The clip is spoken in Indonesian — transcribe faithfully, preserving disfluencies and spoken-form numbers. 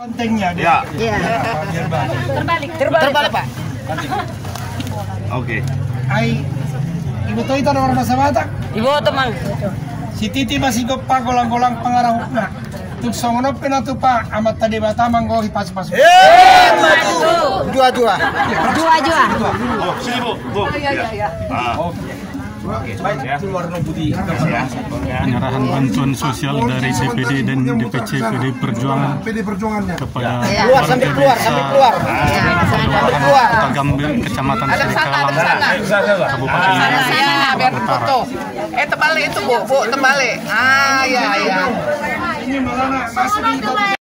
Pentingnya dia. Ya. Iya. Terbalik. Terbalik, Pak. Oke. Ai ibu tahu itu orang bahasa Batak. Ibu teman. Si Titi masih gopa golang-golang pengarah hukna. Tuk songono penatu Pak amat tadi batamang gohi pas-pas. Eh, Dua-dua. Dua-dua. Oh, sini Bu. Bu. Iya, iya, iya. Ah. Oke, baik ya. Keluar Budi. Penyerahan bantuan sosial dari D P D dan D P C P D Perjuangan P D Perjuangannya kepada Keluar sambil keluar, sambil keluar. Kelurahan Kota Gambir, Kecamatan Serikalang, Kabupaten Ya, biar foto. Eh, terbalik itu, Bu. Bu, terbalik. Ah, ya, ya. ini malah masih di